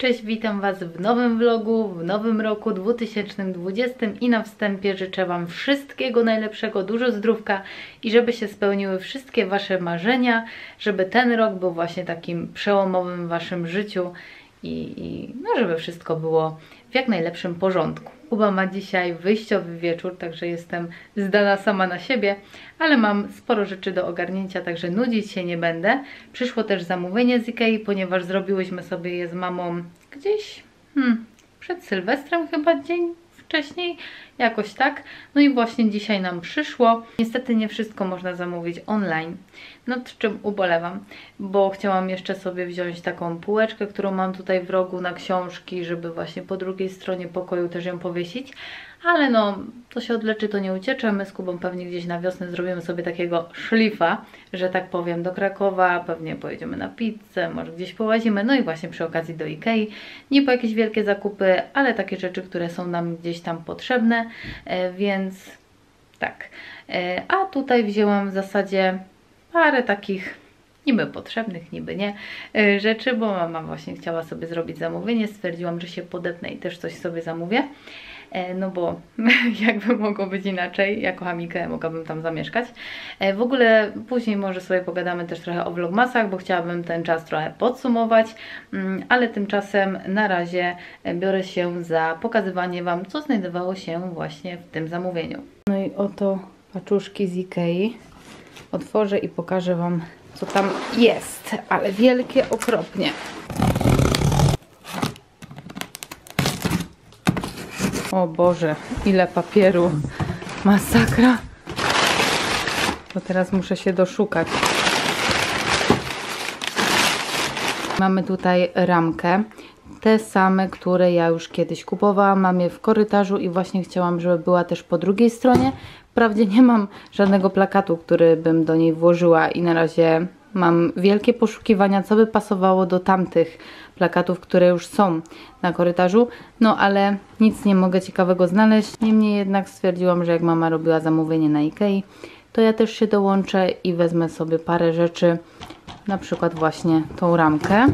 Cześć, witam Was w nowym vlogu, w nowym roku 2020 i na wstępie życzę Wam wszystkiego najlepszego, dużo zdrówka i żeby się spełniły wszystkie Wasze marzenia, żeby ten rok był właśnie takim przełomowym w Waszym życiu i żeby wszystko było w jak najlepszym porządku. Kuba ma dzisiaj wyjściowy wieczór, także jestem zdana sama na siebie, ale mam sporo rzeczy do ogarnięcia, także nudzić się nie będę. Przyszło też zamówienie z Ikei, ponieważ zrobiłyśmy sobie je z mamą gdzieś przed Sylwestrem, chyba dzień wcześniej, jakoś tak. No i właśnie dzisiaj nam przyszło. Niestety nie wszystko można zamówić online, nad czym ubolewam, bo chciałam jeszcze sobie wziąć taką półeczkę, którą mam tutaj w rogu na książki, żeby właśnie po drugiej stronie pokoju też ją powiesić, ale no, to się odleczy, to nie uciecze. My z Kubą pewnie gdzieś na wiosnę zrobimy sobie takiego szlifa, że tak powiem, do Krakowa, pewnie pojedziemy na pizzę, może gdzieś połazimy, no i właśnie przy okazji do Ikei, nie po jakieś wielkie zakupy, ale takie rzeczy, które są nam gdzieś tam potrzebne, więc tak. A tutaj wzięłam w zasadzie parę takich niby potrzebnych, niby nie rzeczy, bo mama właśnie chciała sobie zrobić zamówienie, stwierdziłam, że się podepnę i też coś sobie zamówię. No bo jakby mogło być inaczej, ja kocham Ikeę, mogłabym tam zamieszkać. W ogóle później może sobie pogadamy też trochę o vlogmasach, bo chciałabym ten czas trochę podsumować, ale tymczasem na razie biorę się za pokazywanie Wam, co znajdowało się właśnie w tym zamówieniu. No i oto paczuszki z Ikei. Otworzę i pokażę Wam, co tam jest, ale wielkie okropnie. O Boże, ile papieru. Masakra. To teraz muszę się doszukać. Mamy tutaj ramkę. Te same, które ja już kiedyś kupowałam. Mam je w korytarzu i właśnie chciałam, żeby była też po drugiej stronie. Wprawdzie nie mam żadnego plakatu, który bym do niej włożyła i na razie mam wielkie poszukiwania, co by pasowało do tamtych plakatów, które już są na korytarzu, no ale nic nie mogę ciekawego znaleźć. Niemniej jednak stwierdziłam, że jak mama robiła zamówienie na Ikei, to ja też się dołączę i wezmę sobie parę rzeczy, na przykład właśnie tą ramkę.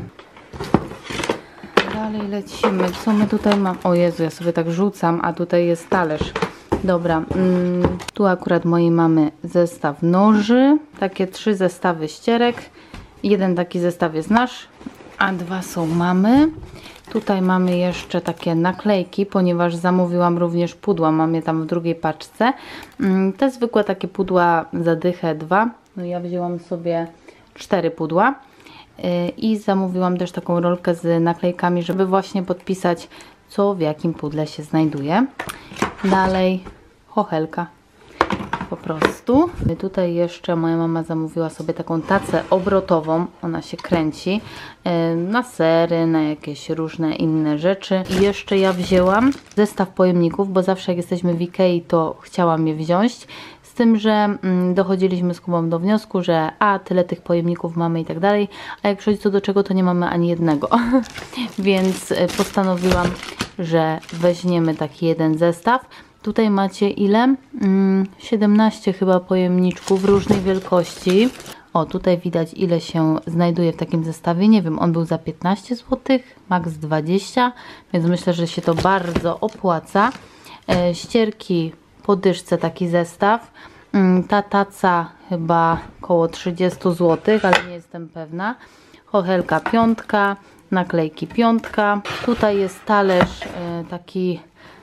Dalej lecimy. Co my tutaj mamy? O Jezu, ja sobie tak rzucam, a tutaj jest talerz. Dobra, tu akurat mojej mamy zestaw noży, takie 3 zestawy ścierek, jeden taki zestaw jest nasz, a 2 są mamy. Tutaj mamy jeszcze takie naklejki, ponieważ zamówiłam również pudła, mam je tam w drugiej paczce. Te zwykłe takie pudła za dychę 2, no ja wzięłam sobie 4 pudła. I zamówiłam też taką rolkę z naklejkami, żeby właśnie podpisać, co w jakim pudle się znajduje. Dalej chochelka po prostu. Tutaj jeszcze moja mama zamówiła sobie taką tacę obrotową, ona się kręci na sery, na jakieś różne inne rzeczy. I jeszcze ja wzięłam zestaw pojemników, bo zawsze jak jesteśmy w Ikei, to chciałam je wziąć. Z tym, że dochodziliśmy z Kubą do wniosku, że tyle tych pojemników mamy i tak dalej, a jak przychodzi co do czego, to nie mamy ani jednego. Więc postanowiłam, że weźmiemy taki jeden zestaw. Tutaj macie ile? 17 chyba pojemniczków różnej wielkości. O, tutaj widać, ile się znajduje w takim zestawie. Nie wiem, on był za 15 zł, max 20, więc myślę, że się to bardzo opłaca. Ścierki po dyszce taki zestaw. Ta taca chyba około 30 zł, ale nie jestem pewna. Chochelka 5, naklejki 5. Tutaj jest talerz taki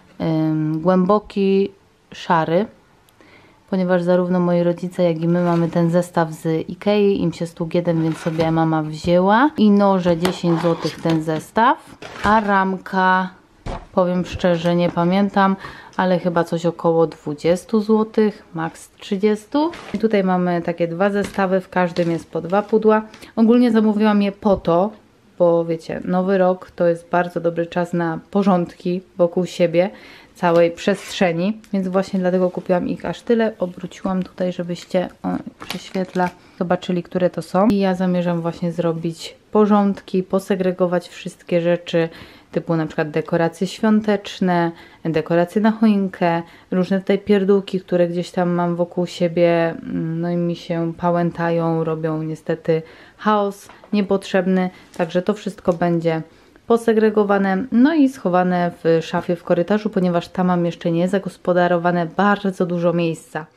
głęboki, szary, ponieważ zarówno moi rodzice, jak i my mamy ten zestaw z Ikei, im się stukł jeden, więc sobie mama wzięła. I noże 10 zł ten zestaw, a ramka, powiem szczerze, nie pamiętam, ale chyba coś około 20 zł, max 30. I tutaj mamy takie 2 zestawy, w każdym jest po 2 pudła. Ogólnie zamówiłam je po to, bo wiecie, nowy rok to jest bardzo dobry czas na porządki wokół siebie, całej przestrzeni, więc właśnie dlatego kupiłam ich aż tyle. Obróciłam tutaj, żebyście, prześwietla, zobaczyli, które to są. I ja zamierzam właśnie zrobić porządki, posegregować wszystkie rzeczy, typu na przykład dekoracje świąteczne, dekoracje na choinkę, różne tutaj pierdółki, które gdzieś tam mam wokół siebie, no i mi się pałętają, robią niestety chaos niepotrzebny, także to wszystko będzie posegregowane, no i schowane w szafie w korytarzu, ponieważ tam mam jeszcze niezagospodarowane bardzo dużo miejsca.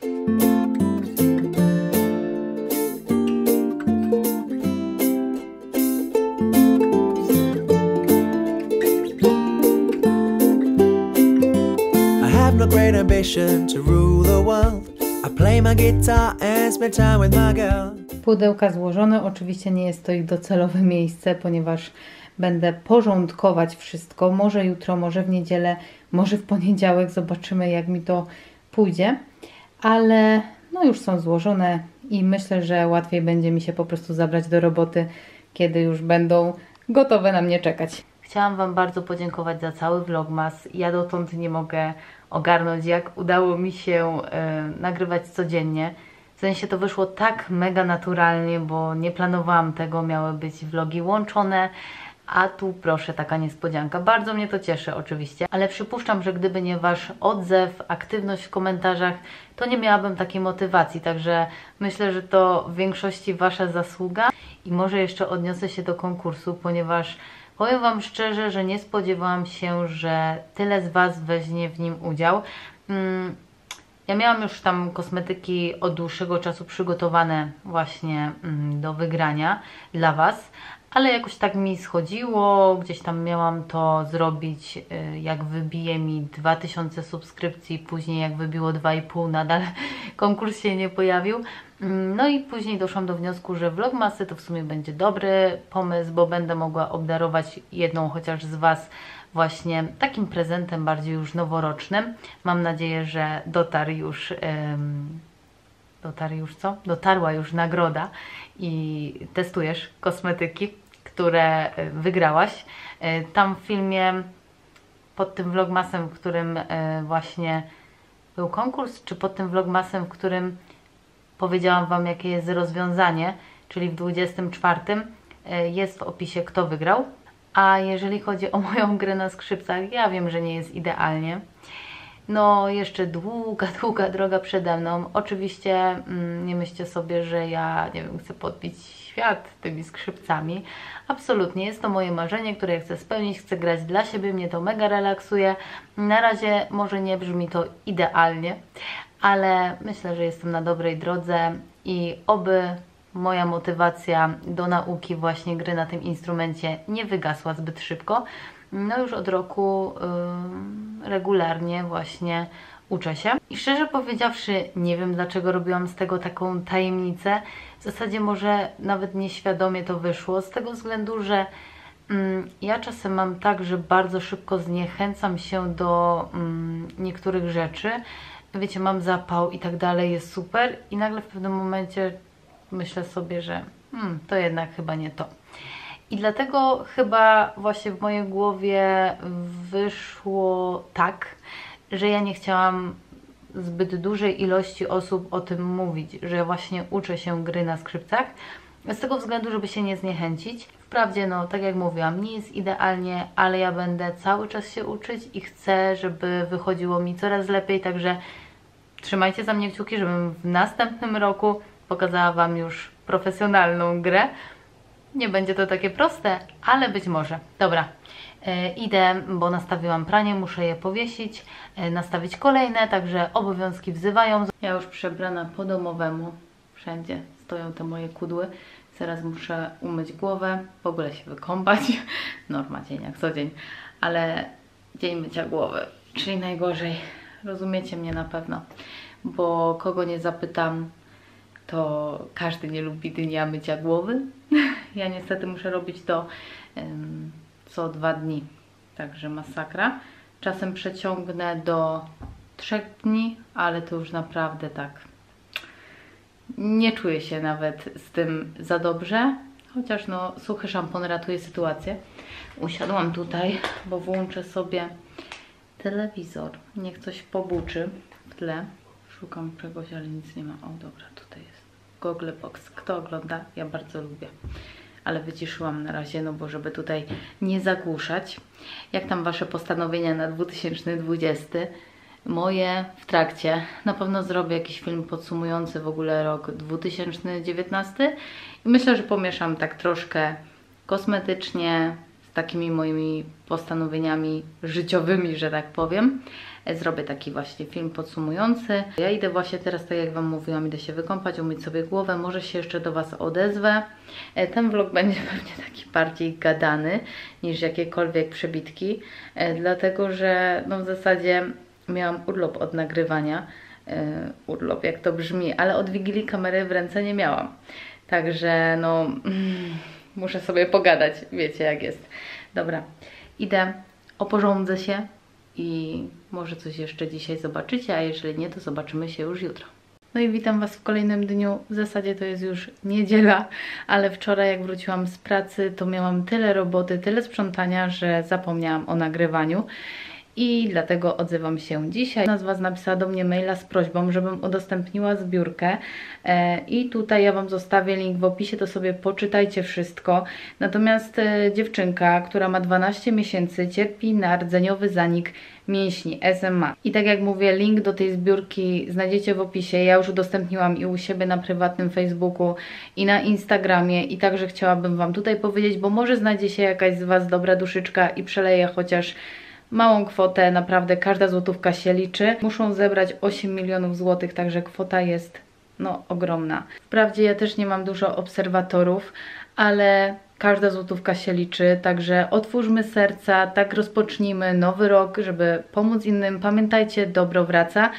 No great ambition to rule the world. I play my guitar and spend time with my girl. Pudełka złożone, oczywiście nie jest to ich docelowe miejsce, ponieważ będę porządkować wszystko. Może jutro, może w niedzielę, może w poniedziałek, zobaczymy jak mi to pójdzie. Ale no już są złożone i myślę, że łatwiej będzie mi się po prostu zabrać do roboty, kiedy już będą gotowe na mnie czekać. Chciałam Wam bardzo podziękować za cały vlogmas. Ja dotąd nie mogę ogarnąć, jak udało mi się nagrywać codziennie. W sensie to wyszło tak mega naturalnie, bo nie planowałam tego, miały być vlogi łączone, a tu proszę, taka niespodzianka. Bardzo mnie to cieszy oczywiście, ale przypuszczam, że gdyby nie Wasz odzew, aktywność w komentarzach, to nie miałabym takiej motywacji, także myślę, że to w większości Wasza zasługa i może jeszcze odniosę się do konkursu, ponieważ powiem Wam szczerze, że nie spodziewałam się, że tyle z Was weźmie w nim udział. Ja miałam już tam kosmetyki od dłuższego czasu przygotowane właśnie do wygrania dla Was, ale jakoś tak mi schodziło, gdzieś tam miałam to zrobić, jak wybije mi 2000 subskrypcji, później jak wybiło 2,5, nadal konkurs się nie pojawił. No i później doszłam do wniosku, że vlogmasy to w sumie będzie dobry pomysł, bo będę mogła obdarować jedną chociaż z Was właśnie takim prezentem bardziej już noworocznym. Mam nadzieję, że dotarła już nagroda i testujesz kosmetyki, które wygrałaś. Tam w filmie pod tym vlogmasem, w którym właśnie był konkurs, czy pod tym vlogmasem, w którym powiedziałam Wam, jakie jest rozwiązanie, czyli w 24 jest w opisie, kto wygrał. A jeżeli chodzi o moją grę na skrzypcach, ja wiem, że nie jest idealnie. No, jeszcze długa droga przede mną. Oczywiście nie myślcie sobie, że ja, nie wiem, chcę podbić świat tymi skrzypcami. Absolutnie, jest to moje marzenie, które ja chcę spełnić, chcę grać dla siebie, mnie to mega relaksuje. Na razie może nie brzmi to idealnie, ale myślę, że jestem na dobrej drodze i oby moja motywacja do nauki właśnie gry na tym instrumencie nie wygasła zbyt szybko. No już od roku regularnie właśnie uczę się. I szczerze powiedziawszy, nie wiem dlaczego robiłam z tego taką tajemnicę. W zasadzie może nawet nieświadomie to wyszło, z tego względu, że ja czasem mam tak, że bardzo szybko zniechęcam się do niektórych rzeczy. Wiecie, mam zapał i tak dalej, jest super i nagle w pewnym momencie myślę sobie, że to jednak chyba nie to. I dlatego chyba właśnie w mojej głowie wyszło tak, że ja nie chciałam zbyt dużej ilości osób o tym mówić, że właśnie uczę się gry na skrzypcach, z tego względu, żeby się nie zniechęcić. Wprawdzie, no tak jak mówiłam, nie jest idealnie, ale ja będę cały czas się uczyć i chcę, żeby wychodziło mi coraz lepiej, także trzymajcie za mnie kciuki, żebym w następnym roku pokazała Wam już profesjonalną grę. Nie będzie to takie proste, ale być może. Dobra, idę, bo nastawiłam pranie, muszę je powiesić, nastawić kolejne, także obowiązki wzywają. Ja już przebrana po domowemu, wszędzie stoją te moje kudły. Zaraz muszę umyć głowę, w ogóle się wykąpać. Norma, dzień jak co dzień, ale dzień mycia głowy, czyli najgorzej. Rozumiecie mnie na pewno, bo kogo nie zapytam, to każdy nie lubi dnia mycia głowy. Ja niestety muszę robić to co 2 dni, także masakra. Czasem przeciągnę do 3 dni, ale to już naprawdę tak. Nie czuję się nawet z tym za dobrze, chociaż no suchy szampon ratuje sytuację. Usiadłam tutaj, bo włączę sobie telewizor. Niech coś pobuczy w tle. Szukam czegoś, ale nic nie ma. O dobra, tutaj jest Google Box. Kto ogląda? Ja bardzo lubię. Ale wyciszyłam na razie, no bo żeby tutaj nie zagłuszać. Jak tam Wasze postanowienia na 2020? Moje w trakcie. Na pewno zrobię jakiś film podsumujący w ogóle rok 2019. I myślę, że pomieszam tak troszkę kosmetycznie z takimi moimi postanowieniami życiowymi, że tak powiem. Zrobię taki właśnie film podsumujący. Ja idę właśnie teraz, tak jak Wam mówiłam, idę się wykąpać, umyć sobie głowę, może się jeszcze do Was odezwę. Ten vlog będzie pewnie taki bardziej gadany niż jakiekolwiek przebitki, dlatego że no w zasadzie miałam urlop od nagrywania. Urlop, jak to brzmi, ale od Wigilii kamery w ręce nie miałam. Także no muszę sobie pogadać, wiecie jak jest. Dobra, idę, oporządzę się i może coś jeszcze dzisiaj zobaczycie, a jeżeli nie, to zobaczymy się już jutro. No i witam Was w kolejnym dniu. W zasadzie to jest już niedziela, ale wczoraj jak wróciłam z pracy, to miałam tyle roboty, tyle sprzątania, że zapomniałam o nagrywaniu. I dlatego odzywam się dzisiaj. Jedna z Was napisała do mnie maila z prośbą, żebym udostępniła zbiórkę i tutaj ja Wam zostawię link w opisie, to sobie poczytajcie wszystko. Natomiast dziewczynka, która ma 12 miesięcy, cierpi na rdzeniowy zanik mięśni, SMA. I tak jak mówię, link do tej zbiórki znajdziecie w opisie. Ja już udostępniłam i u siebie na prywatnym Facebooku i na Instagramie i także chciałabym Wam tutaj powiedzieć, bo może znajdzie się jakaś z Was dobra duszyczka i przeleje chociaż małą kwotę, naprawdę każda złotówka się liczy. Muszą zebrać 8 milionów złotych, także kwota jest no ogromna. Wprawdzie ja też nie mam dużo obserwatorów, ale każda złotówka się liczy, także otwórzmy serca, tak rozpocznijmy nowy rok, żeby pomóc innym. Pamiętajcie, dobro wraca.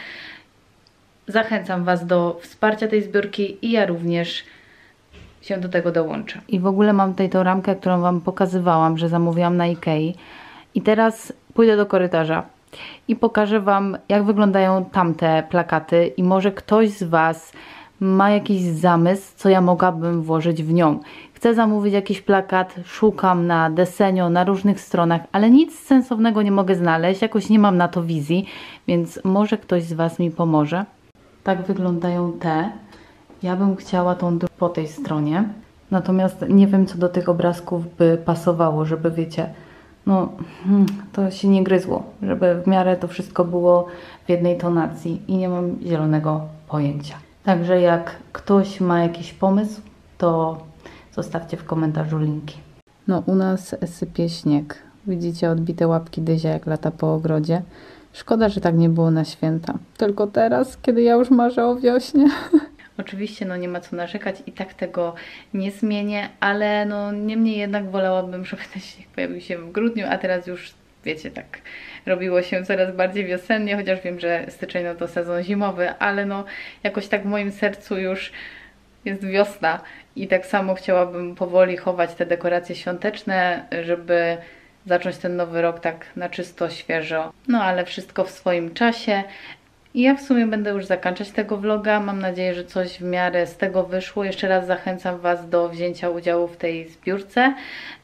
Zachęcam Was do wsparcia tej zbiórki i ja również się do tego dołączę. I w ogóle mam tutaj tą ramkę, którą Wam pokazywałam, że zamówiłam na Ikei. I teraz pójdę do korytarza i pokażę Wam, jak wyglądają tamte plakaty i może ktoś z Was ma jakiś zamysł, co ja mogłabym włożyć w nią. Chcę zamówić jakiś plakat, szukam na Desenio, na różnych stronach, ale nic sensownego nie mogę znaleźć, jakoś nie mam na to wizji, więc może ktoś z Was mi pomoże. Tak wyglądają te. Ja bym chciała tą po tej stronie, natomiast nie wiem, co do tych obrazków by pasowało, żeby wiecie, no to się nie gryzło, żeby w miarę to wszystko było w jednej tonacji i nie mam zielonego pojęcia. Także jak ktoś ma jakiś pomysł, to zostawcie w komentarzu linki. No u nas sypie śnieg. Widzicie odbite łapki Dyzia, jak lata po ogrodzie. Szkoda, że tak nie było na święta. Tylko teraz, kiedy ja już marzę o wiośnie. Oczywiście no nie ma co narzekać i tak tego nie zmienię, ale no niemniej jednak wolałabym, żeby ten śnieg pojawił się w grudniu, a teraz już wiecie, tak robiło się coraz bardziej wiosennie, chociaż wiem, że styczeń no to sezon zimowy, ale no jakoś tak w moim sercu już jest wiosna i tak samo chciałabym powoli chować te dekoracje świąteczne, żeby zacząć ten nowy rok tak na czysto, świeżo. No ale wszystko w swoim czasie. I ja w sumie będę już zakończać tego vloga. Mam nadzieję, że coś w miarę z tego wyszło. Jeszcze raz zachęcam Was do wzięcia udziału w tej zbiórce,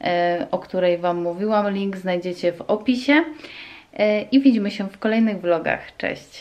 o której Wam mówiłam. Link znajdziecie w opisie. I widzimy się w kolejnych vlogach. Cześć!